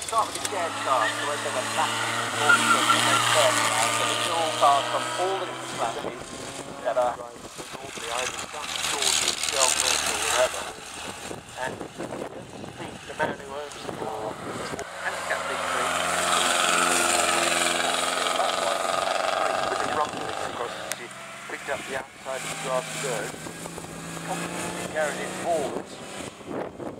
start with the shared cars, so where there's a massive morning and then first now, so the dual cars from all the different classes that are normally either some Georgia, Shelburne or whatever, and the man who owns the car handicap victory. That's why with the rumbling across as you picked up the outside of the grass dirt, constantly carried it forwards.